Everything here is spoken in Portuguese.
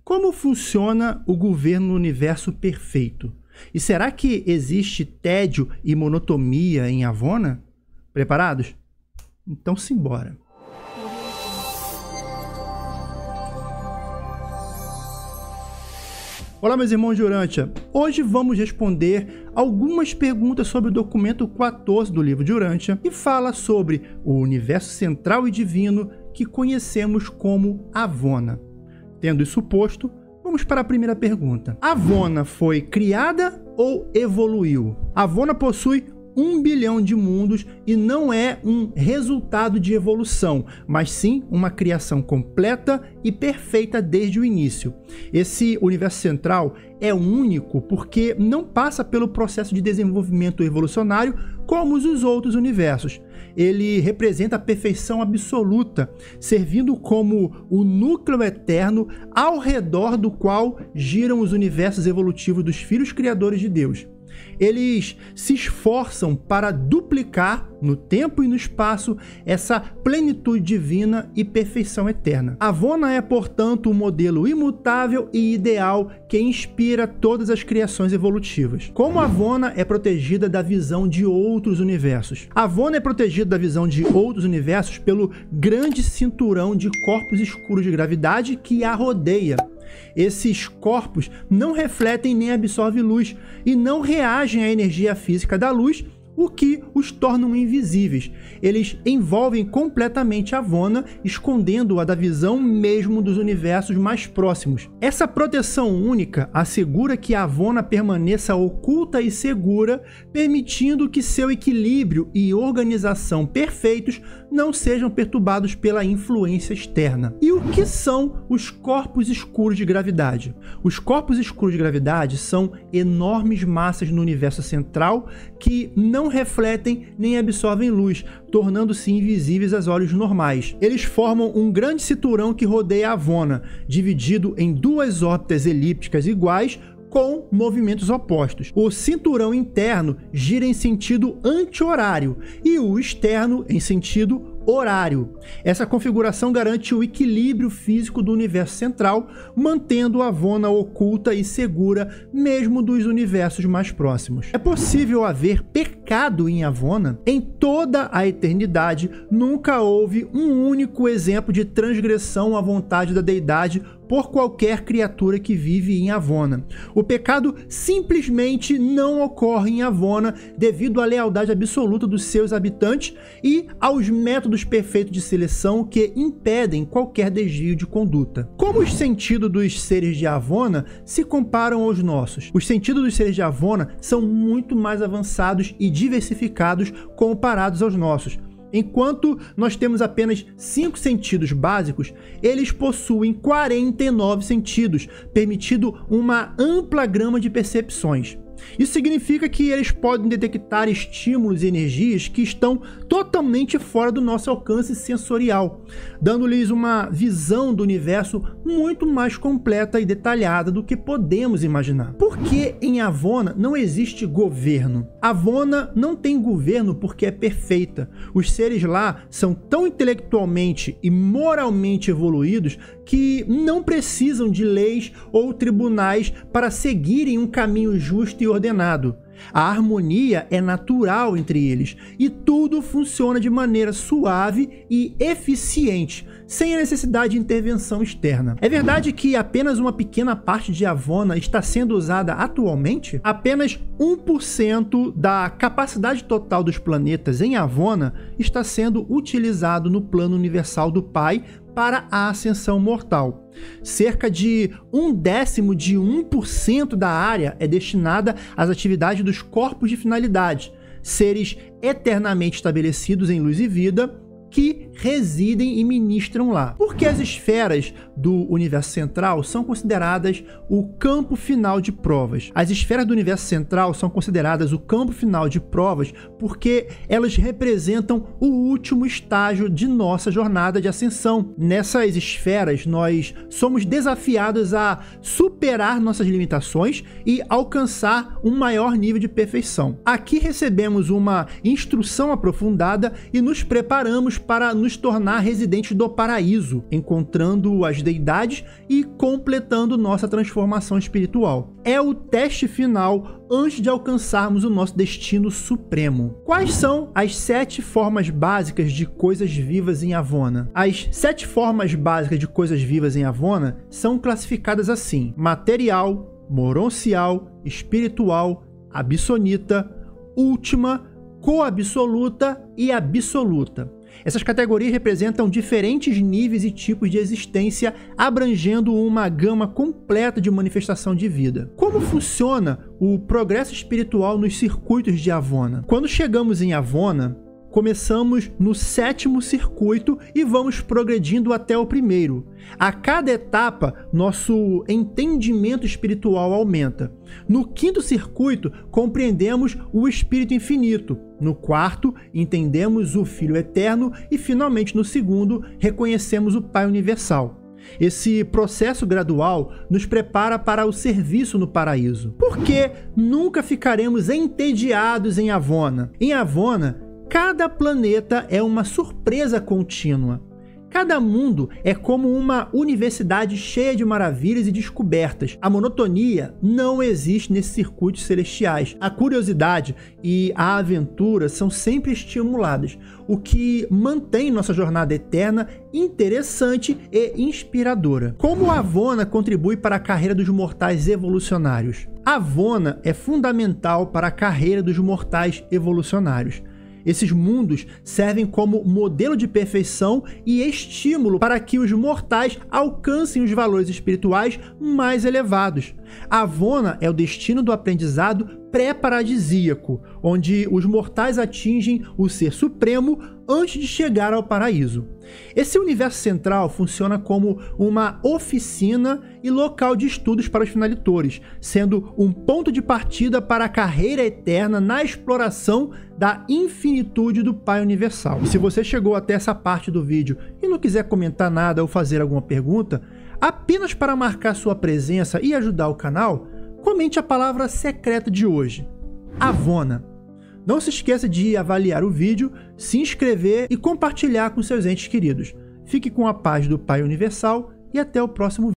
Como funciona o governo no universo perfeito? E será que existe tédio e monotonia em Avona? Preparados? Então simbora. Olá, meus irmãos de Urântia. Hoje vamos responder algumas perguntas sobre o documento 14 do livro de Urântia, que fala sobre o universo central e divino que conhecemos como Avona. Tendo isso posto, vamos para a primeira pergunta. Avona foi criada ou evoluiu? Avona possui 1 bilhão de mundos e não é um resultado de evolução, mas sim uma criação completa e perfeita desde o início. Esse universo central é único porque não passa pelo processo de desenvolvimento evolucionário como os outros universos. Ele representa a perfeição absoluta, servindo como o núcleo eterno ao redor do qual giram os universos evolutivos dos filhos criadores de Deus. Eles se esforçam para duplicar no tempo e no espaço essa plenitude divina e perfeição eterna. Avona é, portanto, um modelo imutável e ideal que inspira todas as criações evolutivas. Como Avona é protegida da visão de outros universos? Avona é protegida da visão de outros universos pelo grande cinturão de corpos escuros de gravidade que a rodeia. Esses corpos não refletem nem absorvem luz e não reagem à energia física da luz, o que os tornam invisíveis. Eles envolvem completamente Avona, escondendo-a da visão mesmo dos universos mais próximos. Essa proteção única assegura que Avona permaneça oculta e segura, permitindo que seu equilíbrio e organização perfeitos não sejam perturbados pela influência externa. E o que são os corpos escuros de gravidade? Os corpos escuros de gravidade são enormes massas no universo central que não refletem nem absorvem luz, tornando-se invisíveis aos olhos normais. Eles formam um grande cinturão que rodeia Avona, dividido em duas órbitas elípticas iguais, com movimentos opostos. O cinturão interno gira em sentido anti-horário e o externo em sentido horário. Essa configuração garante o equilíbrio físico do universo central, mantendo a Avona oculta e segura mesmo dos universos mais próximos. É possível haver pecado em Avona? Em toda a eternidade, nunca houve um único exemplo de transgressão à vontade da deidade por qualquer criatura que vive em Avona. O pecado simplesmente não ocorre em Avona devido à lealdade absoluta dos seus habitantes e aos métodos perfeitos de seleção que impedem qualquer desvio de conduta. Como os sentidos dos seres de Avona se comparam aos nossos? Os sentidos dos seres de Avona são muito mais avançados e diversificados comparados aos nossos. Enquanto nós temos apenas 5 sentidos básicos, eles possuem 49 sentidos, permitindo uma ampla gama de percepções. Isso significa que eles podem detectar estímulos e energias que estão totalmente fora do nosso alcance sensorial, dando-lhes uma visão do universo muito mais completa e detalhada do que podemos imaginar. Por que em Avona não existe governo? Avona não tem governo porque é perfeita. Os seres lá são tão intelectualmente e moralmente evoluídos que não precisam de leis ou tribunais para seguirem um caminho justo e ordenado. A harmonia é natural entre eles e tudo funciona de maneira suave e eficiente, sem a necessidade de intervenção externa. É verdade que apenas uma pequena parte de Avona está sendo usada atualmente? Apenas 1% da capacidade total dos planetas em Avona está sendo utilizado no plano universal do Pai para a ascensão mortal. Cerca de 1/10% da área é destinada às atividades dos corpos de finalidade, seres eternamente estabelecidos em luz e vida, que residem e ministram lá. Porque as esferas do universo central são consideradas o campo final de provas. As esferas do universo central são consideradas o campo final de provas porque elas representam o último estágio de nossa jornada de ascensão. Nessas esferas, nós somos desafiados a superar nossas limitações e alcançar um maior nível de perfeição. Aqui recebemos uma instrução aprofundada e nos preparamos caminhos para nos tornar residentes do paraíso, encontrando as deidades e completando nossa transformação espiritual. É o teste final antes de alcançarmos o nosso destino supremo. Quais são as 7 formas básicas de coisas vivas em Avona? As 7 formas básicas de coisas vivas em Avona são classificadas assim: material, moroncial, espiritual, absonita, última, coabsoluta e absoluta. Essas categorias representam diferentes níveis e tipos de existência, abrangendo uma gama completa de manifestação de vida. Como funciona o progresso espiritual nos circuitos de Avona? Quando chegamos em Avona, começamos no 7º circuito e vamos progredindo até o 1º. A cada etapa, nosso entendimento espiritual aumenta. No 5º circuito, compreendemos o Espírito Infinito. No 4º, entendemos o Filho Eterno e, finalmente, no 2º, reconhecemos o Pai Universal. Esse processo gradual nos prepara para o serviço no paraíso. Por que nunca ficaremos entediados em Avona? Em Avona, cada planeta é uma surpresa contínua. Cada mundo é como uma universidade cheia de maravilhas e descobertas. A monotonia não existe nesses circuitos celestiais. A curiosidade e a aventura são sempre estimuladas, o que mantém nossa jornada eterna interessante e inspiradora. Como Avona contribui para a carreira dos mortais evolucionários? Avona é fundamental para a carreira dos mortais evolucionários. Esses mundos servem como modelo de perfeição e estímulo para que os mortais alcancem os valores espirituais mais elevados. Avona é o destino do aprendizado pré-paradisíaco, onde os mortais atingem o ser supremo antes de chegar ao paraíso. Esse universo central funciona como uma oficina e local de estudos para os finalitores, sendo um ponto de partida para a carreira eterna na exploração da infinitude do Pai Universal. E se você chegou até essa parte do vídeo e não quiser comentar nada ou fazer alguma pergunta, apenas para marcar sua presença e ajudar o canal, comente a palavra secreta de hoje: Avona. Não se esqueça de avaliar o vídeo, se inscrever e compartilhar com seus entes queridos. Fique com a paz do Pai Universal e até o próximo vídeo.